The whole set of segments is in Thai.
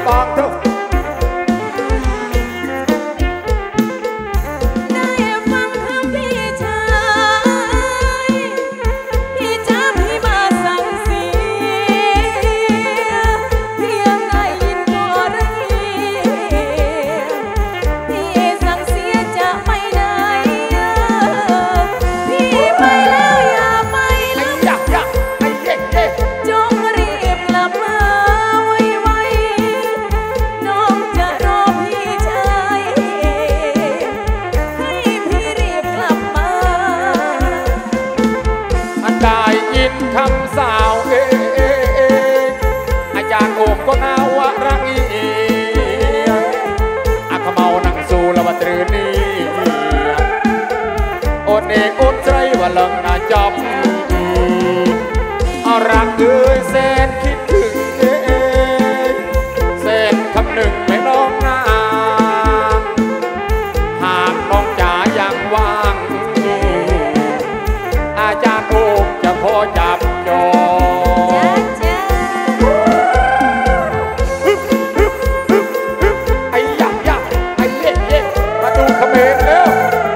ปากเถอะคำสาวอาจารย์โอมก็น่าวะรักอีอาขมเอานังสู่ละวัตรนี้โอนเอกโอนใจว่าเลิงน่าจับเอารักเอ้ยแสนคิดถึงแสนคำหนึ่งไม่น้องนางหากน้องจ๋ายังว่างอาจารย์โอมจะพอจับจองไอ้ยักยักไอ้เย่เย่มาดูเขมรแล้ว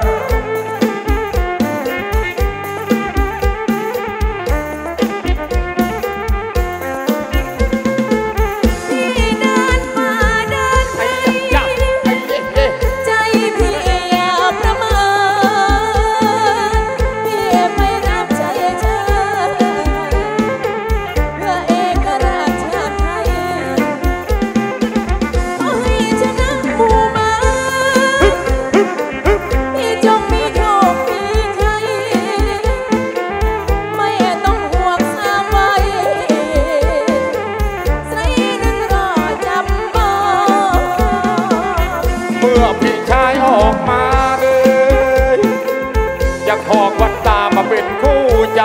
พี่ชายออกมาเลยอยากขอกวันตามาเป็นคู่ใจ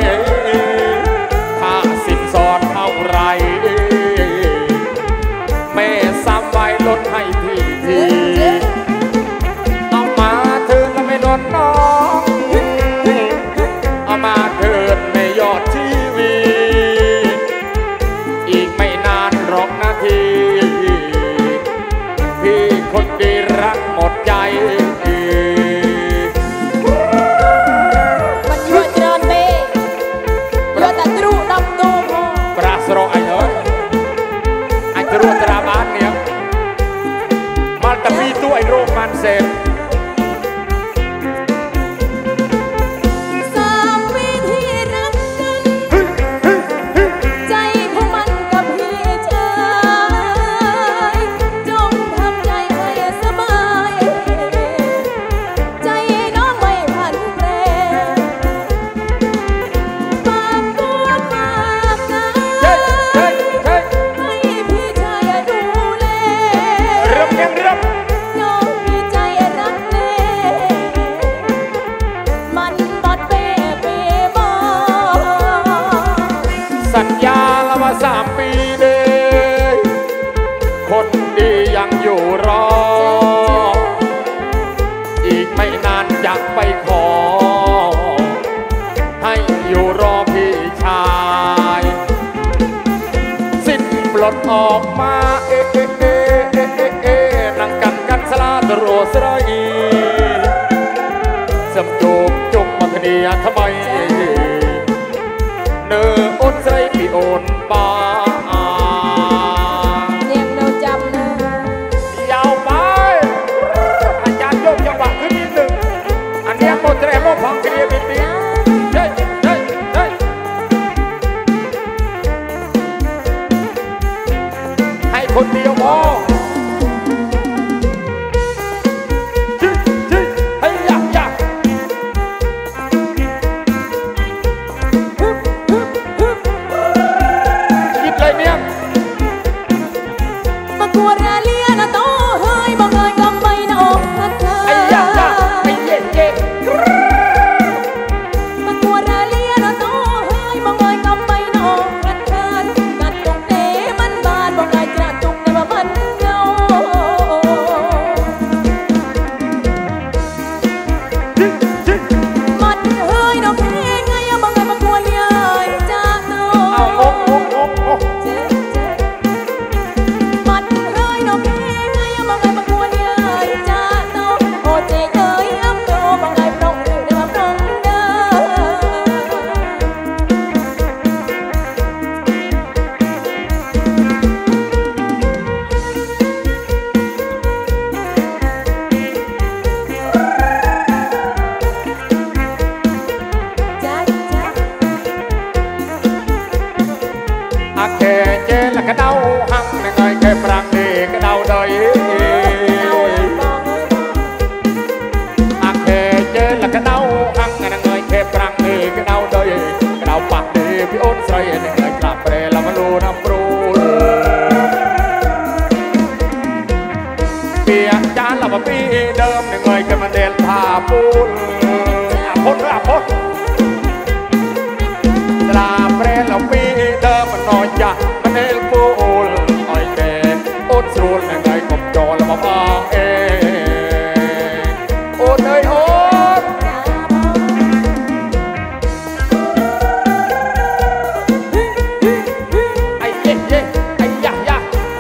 ถ้าสินสอดเท่าไรแม่ซ้ำไว้ลดให้พี่ทีเอามาเถิดแล้วไม่โดนน้องเอามาเถิดไม่ยอดทีวีอีกไม่นานหรอกนาทีพี่คนดีรักหมดใจมันยั่วเจริญเบยั่วแต่ตรูดำตูพอปราศรอไอ้เอ้ยไอ้ตรูตราบ้านเนี่ยมาแต่พี่ตัวไอ้โรคมันเสพสัญญาละว่า3 ปีเลยคนดียังอยู่รออีกไม่นานจะไปขอให้อยู่รอพี่ชายสิ้นปลดออกมานั่งกันสลาตรัวสระอีสมจูบจุกมาคดีทำไมเนื้อโอนใจพี่โอนป่าเนียงเราจำเนื้อยาวไปอาจารย์โยกจังหวะขึ้นนิดหนึ่งอันนี้โมเตอร์โมพังเกลียบิดบิดเฮ้ยเฮ้ยเฮ้ยให้คนเดียวพอมันปูนอาพดอาพดลาเปรย์เราปีเดิมมันน้อยจ้ะมันเอลปูนอ้อยแกโอนสูนไงกบจอแล้วมาบ้างเอโอนเอ้ยโอนไอ้เย่เย่ไอ้ยะยะ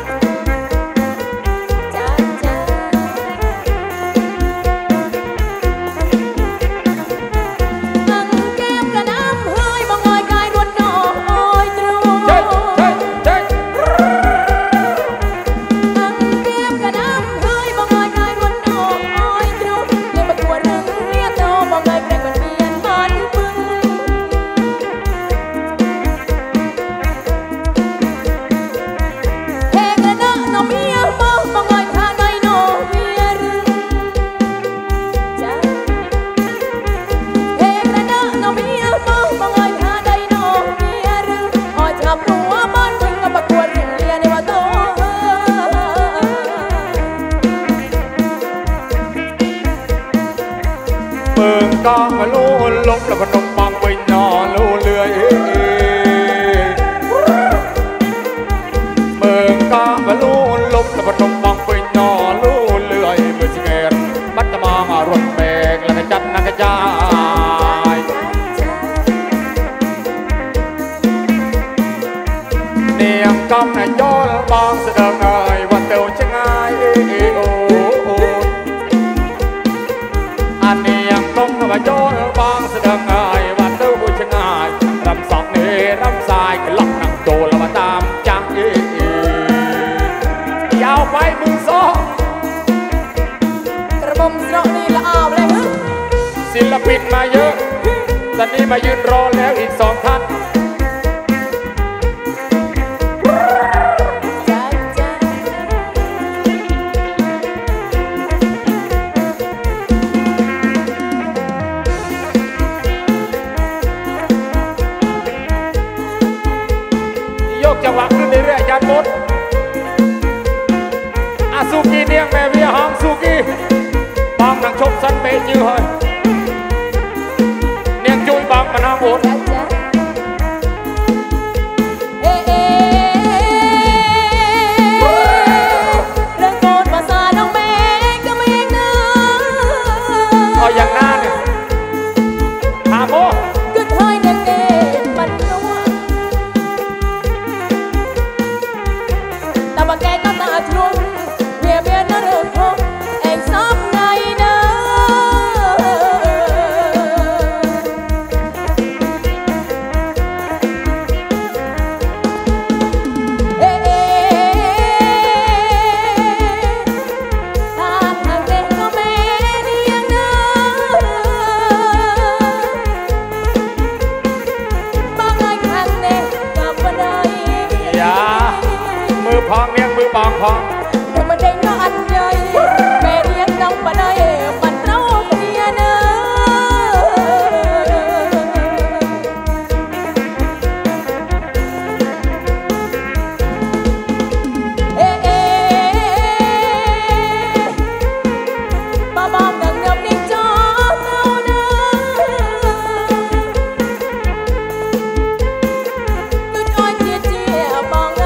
ก็มาลู่ลงแล้วก็นมปังไปนอนลู่เลื่อยเมืองก็มาลู่ลงแล้วก็นมปังไปนอนลู่เลื่อยเมื่อสิเงินมัดจะมามารถแบกแล้วก็จัดนักจ่ายเนียงกำในย้อนบางเสด็จเงยวันเตียวจะง่ายโอ้อันนี้ยังต้องมาโยนบางเสด็จง่ายวันเต้าบุญง่ายรำสองนี่รำสายก็ล็อกนั่งโจแล้วมาตามจังยาวไปมือซ้อกระบมสระนี่ละอ้าวเลยศิลปินมาเยอะตอนนี้มายืนรอแล้วอีก2 ท่านจังหวะขึ้นเรื่อยๆยันหมดอาซูกีเนียงแม่เวียหางซูกีบางนังชกสันเปยื้อเฮ้ยเนียงจุยบางมานางโอดเรื่องโกนภาษาน้องแม่ก็ไม่เนื้อเอาอย่างหน้าเนี่ยหาโมกึศให้เด็กๆมันรู้mà cái nó ta chung về bên nó được không anh sắp ngày nữa thằng đêm có mẹ đi ăn nữa bác anh thằng đêm gặp ở đâyมือพองเลี้ยงมือบองพองแต่มันเด้งก็อันใหญ่แม่เลี้ยงน้องมาได้มันเล่าเมียเนอะบ้าบ้าดังเดิมนิ่งจอเท่านั้นก็จอยเจี๊ยเจี๊ยบอง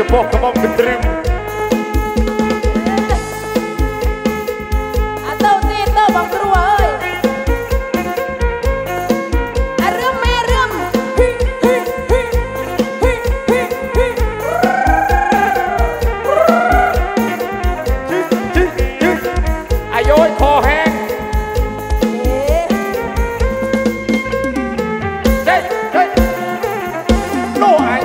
พวกกระบอกกระตรึมเต้าตีเต้าบังครัวเอ้ยเริ่มแม่เริ่มอายุคอแห้งเจ๊เจ๊โน่ไอ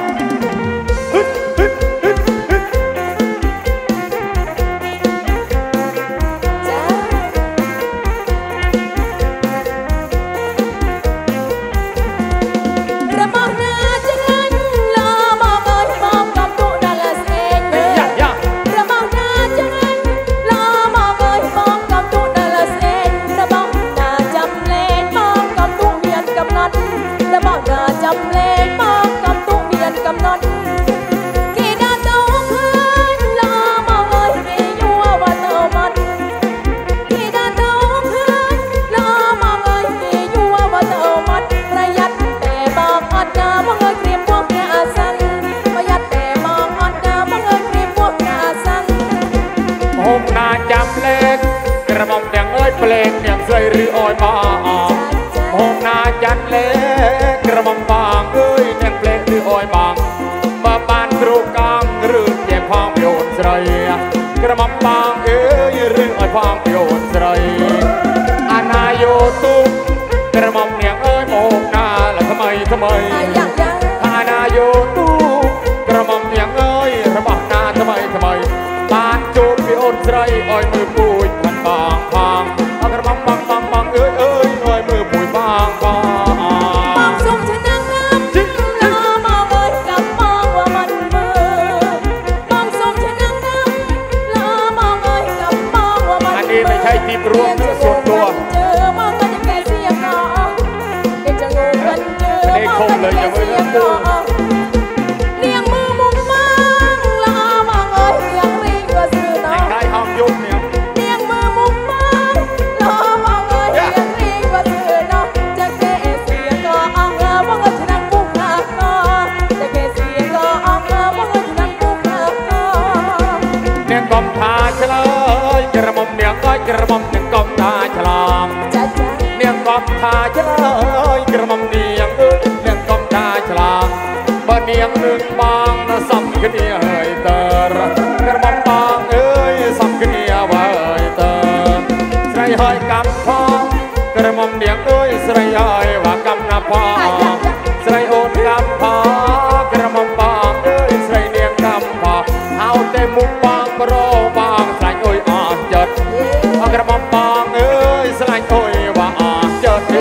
เพลงอย่างใส่หรืออ้อยมาโฮมนาจันเล็กกระมังบางเอ้ยแนงเพลงหรืออ้อยบางมาบานตรูกลางหรือเจ็บพองโยนใส่กระมังบางเอ้ยหรืออ้อยพองโยนใส่อาณาโยตุกระมังเนียงเอ้ยโฮมนาแล้วทำไมอาณาโยตุกระมังเนียงเอ้ยระบักนาทำไมบานจูบโยนใส่อ้อยมือปุยพันบางพางกระมังบางเอ้ยอ้อยมือปุยบางส่งฉันนั่งน้ำลามองเอ้ยกับมองว่ามันมือมองส่งฉันนั่งน้ำลามองเอ้ยกับมองว่ามันอันนี้ไม่ใช่ทีมรวมเนื้อส่วนตัวเจอมองกันแค่เสียงน้องเด็กจะงูกันเจอมองกันแค่เสียงน้องเลี้ยงมือมุมมังลามองเอ้ยเลี้ยงลิงก็ซื้อน้องใครห้องยุบเนี่ยเลี้ยงมือมุมมังลามองเอ้ยเลี้ยงลิงก็ซื้อน้องจะแค่เสียงก็อ่างว่าก็จะนั่งมุมหน้าน้องจะแค่เสียงก็อ่างว่าก็จะนั่งมุมหน้าน้องเนียงกอมทาฉลอยกระมังเนียงก้อยกระมังเนียงกอมทาฉลองเนียงกอมทาฉลอยกระมังเนียงเนียงกอมทาฉลองบ้านเนียงหนึ่งบางน่ะซ้ำขึ้นเนี่ยเฮยเตอกระมังบางเอ้ยซ้ำขึ้นเนี่ยว่าเฮยเตอใส่เฮยกำทองกระมังเนียงเอ้ยใส่เฮยว่ากำนาพองใส่โอนกำพอกระมังบางเอ้ยใส่เนียงกำพอเอาแต่มุกบางโปรบางใส่โอ้ยอ่อนจัดกระมังบางเอ้ยใส่โอ้ยว่าอ่อนจัด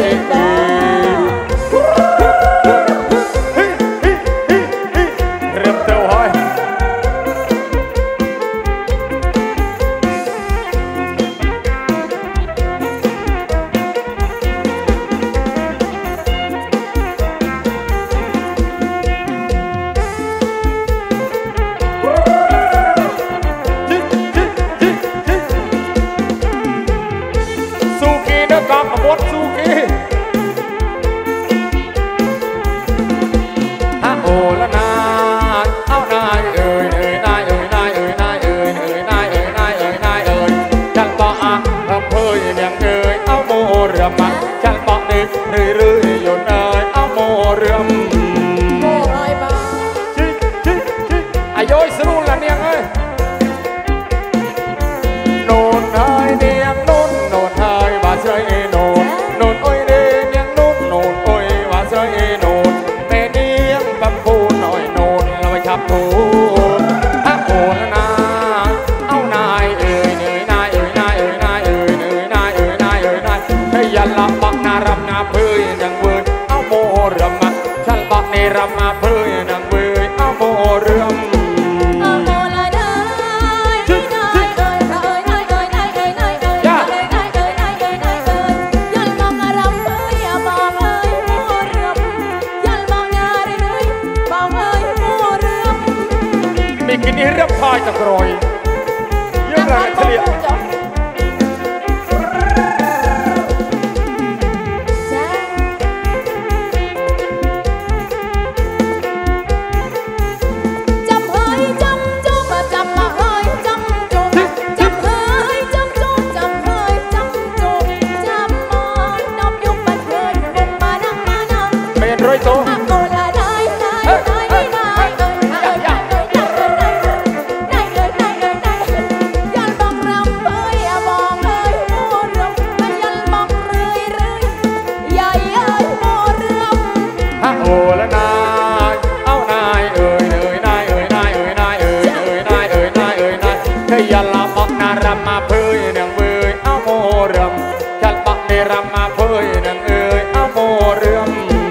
เริ่มเต้าหอยสุกี้เด้อกองหมดสุกี้ฮะโอละนายเอานายเอ่ยนายนายนายนายฉันบอกอ่ะเพื่อเนียงเอ่ยเอาโมเรือมาฉันบอกนี่เรื่อยๆอยู่เอ่ยเอาโมเรือโอ้ยบ้าอายุสรุ่นละเนียงเอ้ยโน่นเอ้ยเนียงโน่นเอ้ยว่าใช่โน่นโอ้ยเนียงโน่นโอ้ยว่าใช่โน่นแม่เนียงบัมพูหน่อยโน่นเราไปชับทูฮะโอละนายเอานายเอ่ยนายให้ยันละบักนารำนาเพื่อยังเวรเอาโมเรือมาฉันบักในรำมาเพื่อยังเวรเอาโมเรือกินนี่เรียบพายตะกรอยเยอะเลยเฉลี่ยจำเฮ้ยจำำมาเพยนังเวยเอาโมเรืองจัดบักในรำมาเพยนังเอ๋ยเอาโมเรือง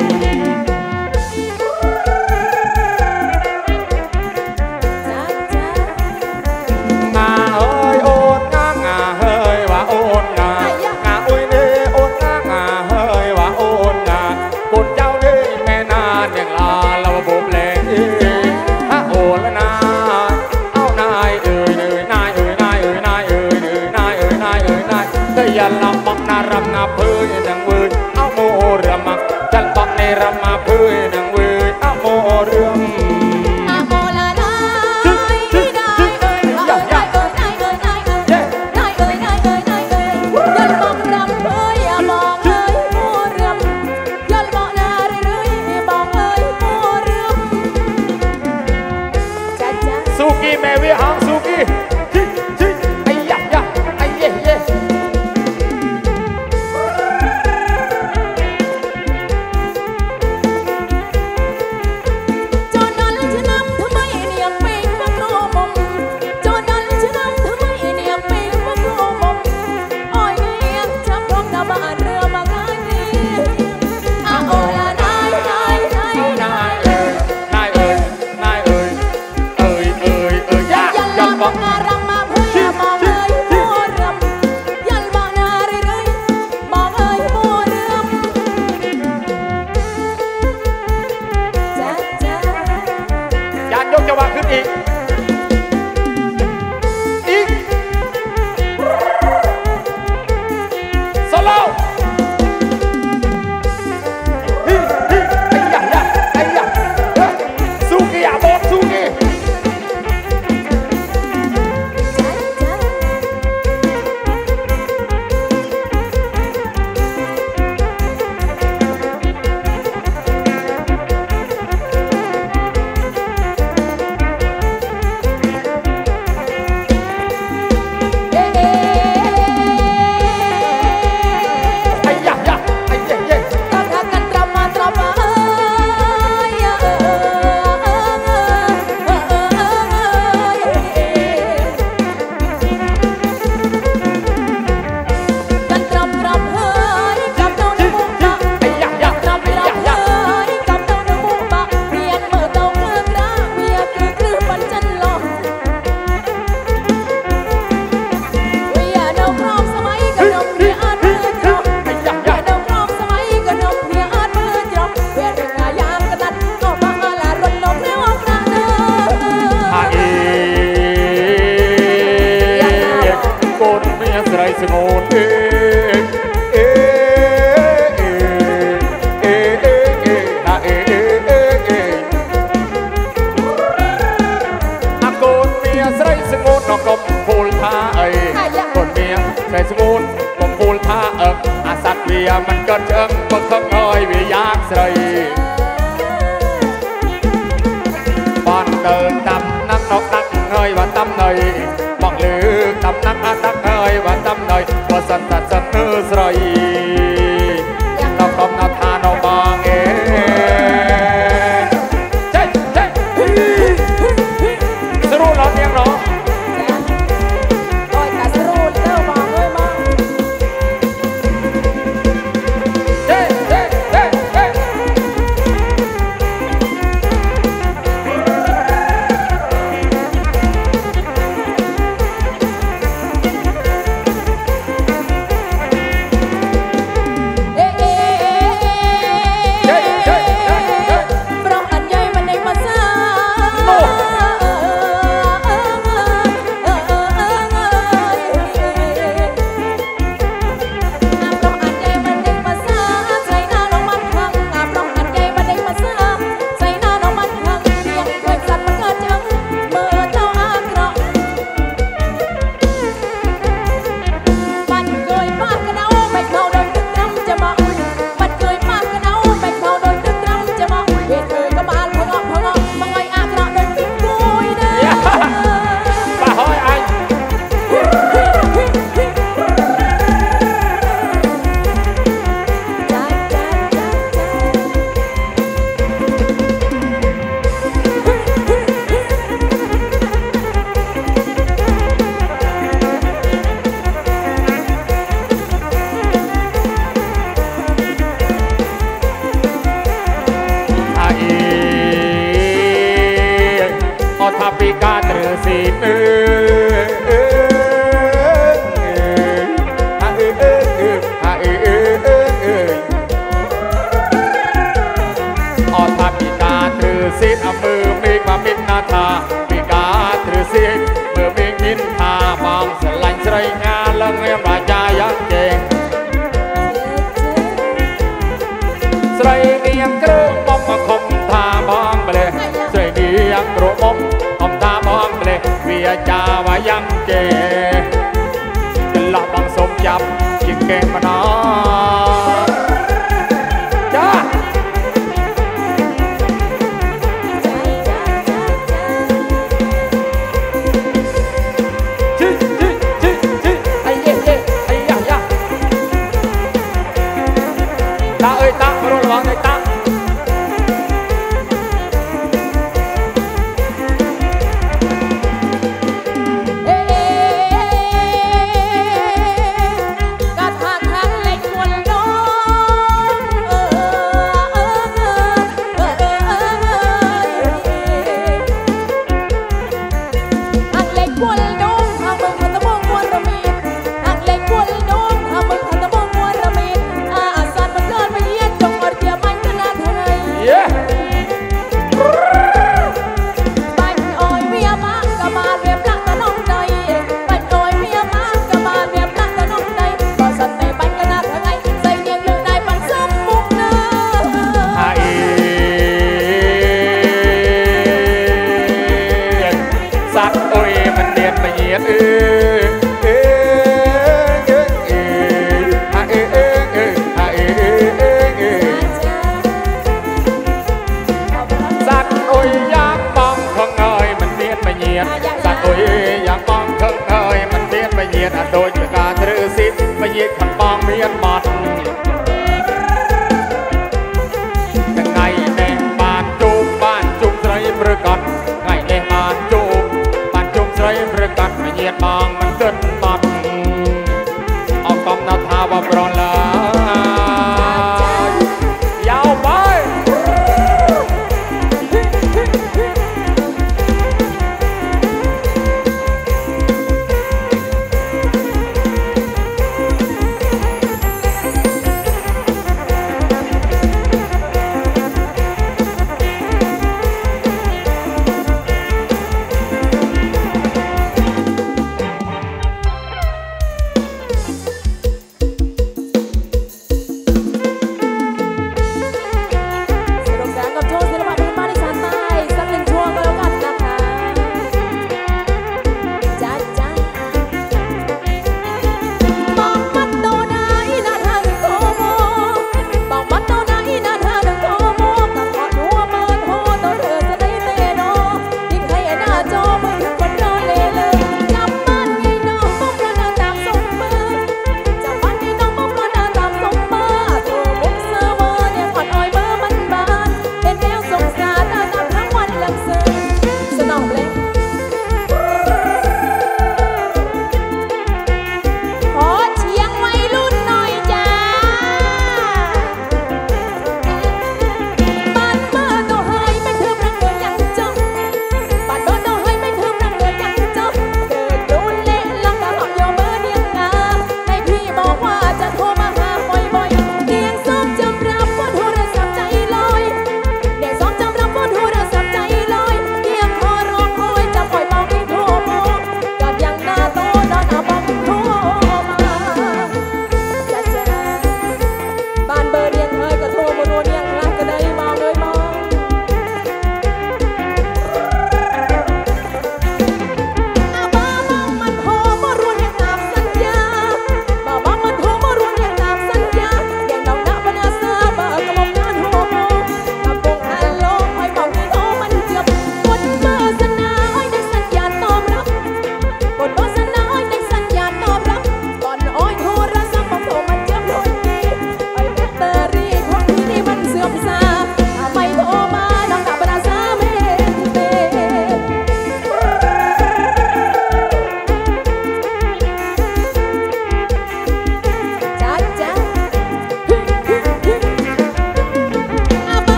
งาเอ้ยโอนงาเฮ้ยว่าโอนงางาอุ้ยเน่โอนงาเฮ้ยว่าโอนงาคนเจ้าเน่แม่นานอย่างลาเราบ่มแรงฮะโอนละนายเอานายเอ๋ยเอ๋ยนายเอ๋ยนายเอ๋ยนายเอ๋ยเอ๋ยนายเอ๋ยนายเอ๋ยนายได้ยันลำบักนารำนาเพยนังเวยเอาโมเรือมักจันบักในรำมาเพยนังเวยเอาโมเรืองสุกี้แม่วิหางสุกี้ไอ้ยะยะไอ้เย่เย่จนนั้นฉันนำทำไมเนี่ยเป็นพวกโรมมจนนั้นฉันนำทำไมเนี่ยเป็นพวกโรมมอ้อยเนี่ยจับพร้อมดาวบ้านเรือมาไกลอาโอลานายเอ๋ยยะยันบอกนารำมาเพื่อมองเอ้ยโมเรืองยันบอกนาเรื่อยๆมองเอ้ยโมเรืองจ้ายานยกจังหวะขึ้นอีกโซโล่ไอ้ยะยะไอ้ยะสุกี้อาโบสุกี้สงวนอาโกนเมียใส่สงวนนกกพูลท่าคนเมียใส่สงวนกพูลท่าอาสัตเวียมันเกิดเชิงบักข้างน้อยวิยากใส่บ้านเดินตำนักนกตักเงยว่าตำเนยบอกลือตำนักตักเงยว่าตำเนยว่าสันตัดสันเนื้อใส่เราคำนาทานเราบางเองใช่สรุปเราเนียงเนาะอ้อยขาสรูดเจ้ามองเลยมองកាត្រឺស៊ីនអត់ថាពីកាត្រឺស៊ីនអមើមេឃមកមានណាថាពីកាត្រឺស៊ីនមើមេឃមានថាបងស្រឡាញ់ស្រីងាឡើងខ្ញុំរាជាយ៉ាងចេងស្រីនាងគ្រូមកមកខំថាបងម្លេះស្រីនាងគ្រូមកខំថាបងម្លេះវាចាវាយ៉ាងចេកន្លោះបងសុំចាប់ជាងគេម្ដងចាដូចការត្រឺស៊ីបញាតខំបងមានបត់ថ្ងៃនេះបានជួបស្រីព្រឹកអត់ថ្ងៃនេះបានជួបស្រីព្រឹកអត់បញាតបង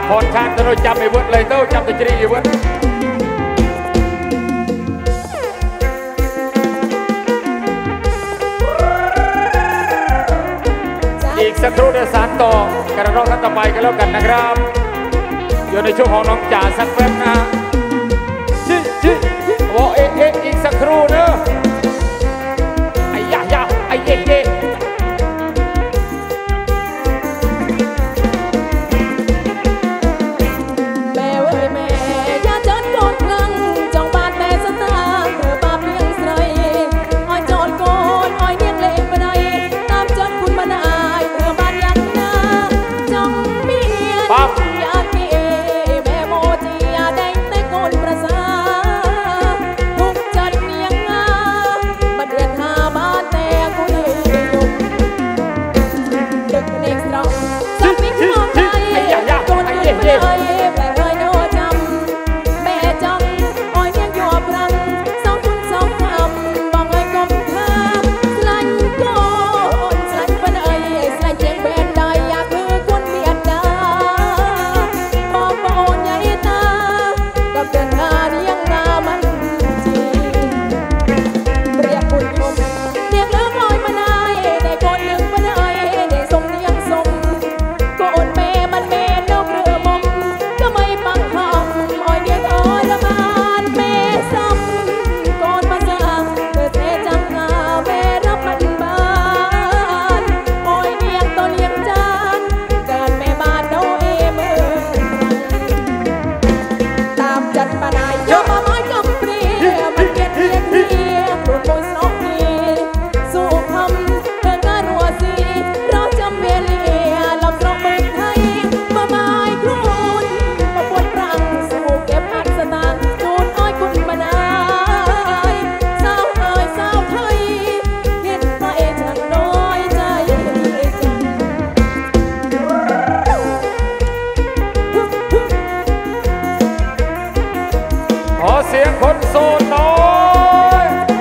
พรชาติจะโดนจำไอ้เวิร์ดเลยเต้าจำตัวจริงไอ้เวิร์ดอีกสักครู่เดี๋ยวสานต่อการร้องท่านต่อไปกันแล้วกันนะครับอยู่ในช่วงของน้องจ่าสักแป๊บนะชิโอ้เอ๊ะอีกสักครู่เนอะไอ้ยะไอ้เย่เสียงคนโซนน้อย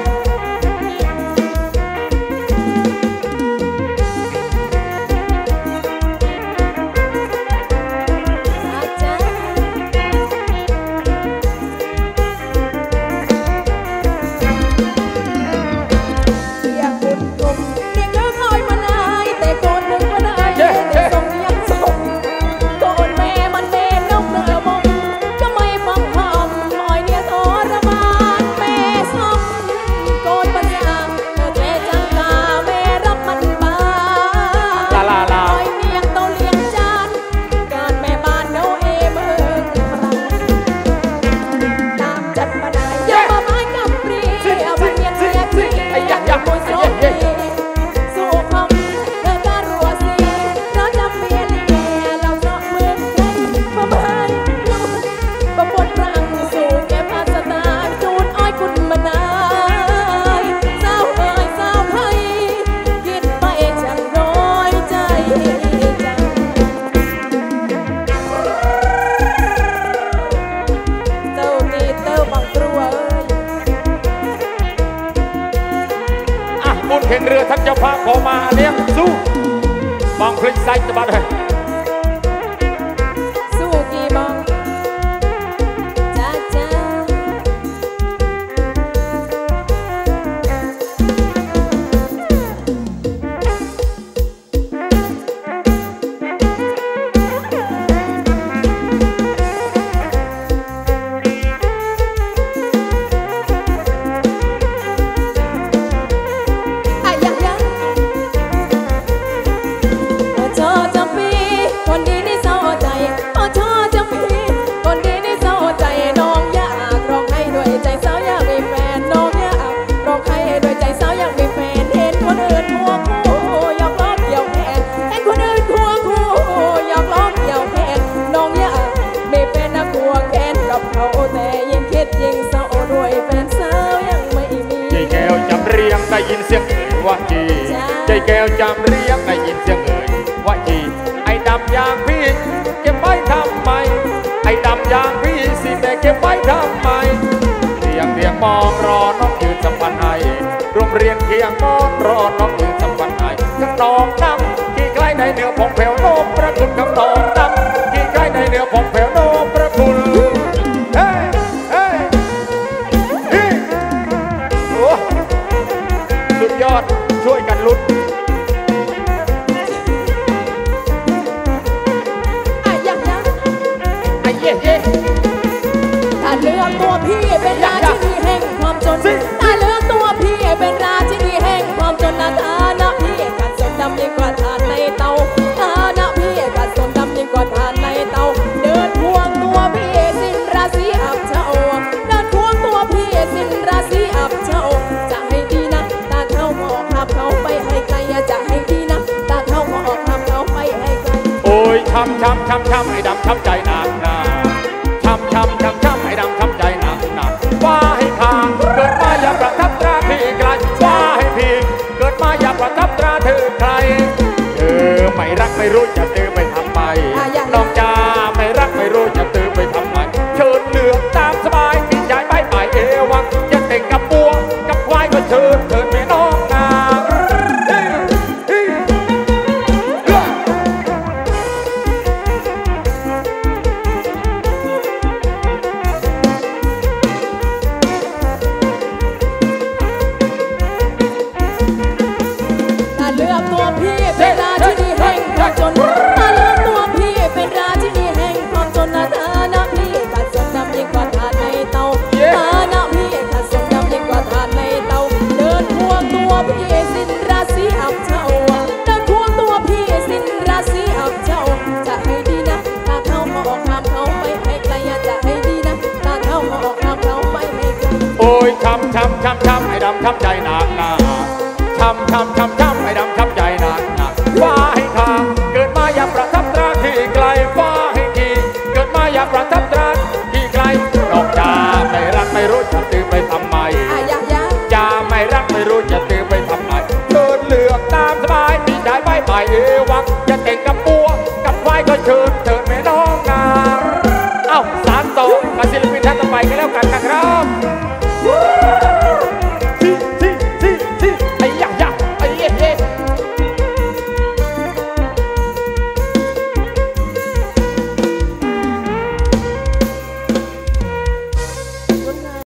เข็นเรือท่านเจ้าภาพขอมาเลี้ยงสู้บองพลิกไซต์จะบัดเลยสู้กี่บองจ้าได้ยินเสียงเอ่ยว่าจีใจแก้วจำเรียกได้ยินเสียงเอ่ยว่าจีไอ้ดำยางพี่เก็บไว้ทำไมไอ้ดำยางพี่สิแต่เก็บไว้ทำไมเรียงมองรอน้องยืนสัมพันธ์ไอรวมเรียงเคียงมองรอน้องยืนสัมพันธ์ไอข้างนองน้ำที่ใกล้ในเหนือผงแผ่วโลกประกุนข้างนองน้ำที่ใกล้ในเหนือผงนถ้าเลือกตัวพี่เป็นราชินีแห่งความจนนะฐานะพี่กัดสนดำยิ่งกว่าทานในเตาฐานะพี่กัดสนดำยิ่งกว่าทานในเตาเดินควงตัวพี่สิ้นราศีอับเฉาเดินควงตัวพี่สิ้นราศีอับเฉาจะให้ดีนะตาเข้าหมอกขับเขาไปให้ไกลจะให้ดีนะตาเข้าหมอกขับเขาไปให้ไกลโอ้ยช้ำไอ้ดำช้ำใจหนักหนาช้ำไอ้ดำช้ำใจหนักหนาว่าให้พาเกิดมาอย่าประทับตราที่ไกลว่าให้พีเกิดมาอย่าประทับตราเธอใครไม่รักไม่รู้จะตื้อไปทำไมน้องจ้าไม่รักไม่รู้จะตื้อไปทำไมเชิญเลือกตามสบายกินยายใบใบเอวังจะเต่งกับบัวกับควายก็เชิญไปน้องนาเลือกตัวพี่เป็นราชินีแห่งความจนถ้าเลือกตัวพี่เป็นราชินีแห่งความจนนะฐานะพี่กัดสนดำยิ่งกว่าทานในเตาฐานะพี่กัดสนดำยิ่งกว่าทานในเตาเดินควงตัวพี่สิ้นราศีอับเฉาเดินควงตัวพี่สิ้นราศีอับเฉาจะให้ดีนะตาเข้ามาออกคำเขาไปให้ไกลจะให้ดีนะตาเข้ามาออกคำเขาไปให้ไกลโอ้ยช้ำไอ้ดำช้ำใจหนักหนา